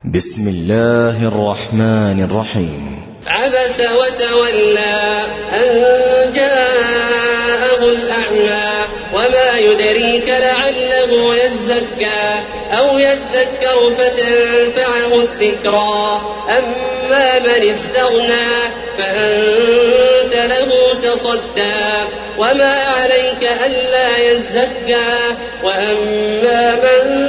بسم الله الرحمن الرحيم. عبس وتولى أن جاءه الأعمى وما يدريك لعله يزكى أو يذكر فتنفعه الذكرى أما من استغنى فأنت له تصدى وما عليك ألا يزكى وأما من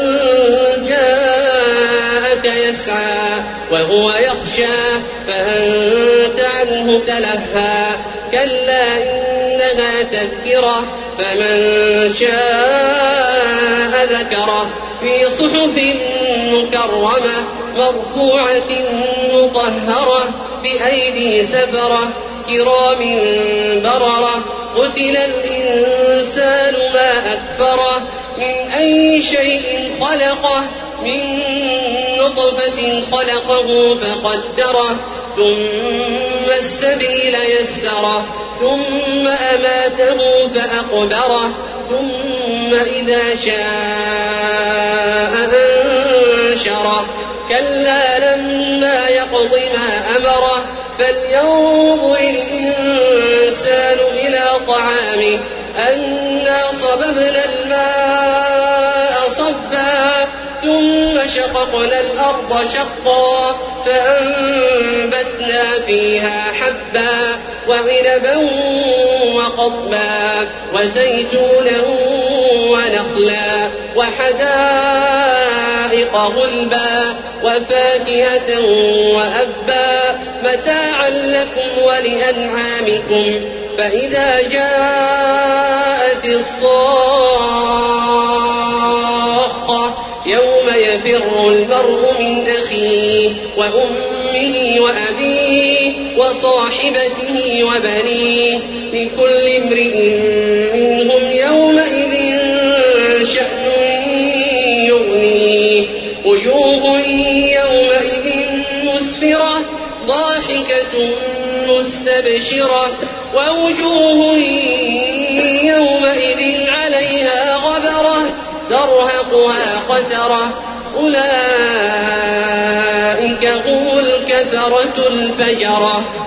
جاءك يسعى وهو يخشى فأنت عنه تلهى كلا إنها تذكرة فمن شاء ذكره في صحف مكرمة مرفوعة مطهرة بأيدي سفرة كرام بررة قتل الإنسان ما أكفره من أي شيء خلقه من نطفة خلقه فقدره ثم السبيل يسره ثم أماته فأقبره ثم إذا شاء أنشره كلا لما يقض ما أمره فلينظر الإنسان إلى طعامه أنا صببنا الماء صبا ثم شققنا الأرض شقا فأنبتنا فيها حبا وعنبا وقضبا وزيتونا ونخلا وحدائق غلبا وفاكهة وأبا متاعا لكم ولأنعامكم فإذا جاءت الصاخة يوم يفر المرء من أخيه وأمه وأبيه وصاحبته وبنيه لكل امرئ منهم يومئذ شأن يغنيه وجوه يومئذ مسفرة ضاحكة مستبشرة ووجوه يومئذ عليها غبرة ترهقها قترة أولئك هم الكفرة الفجرة.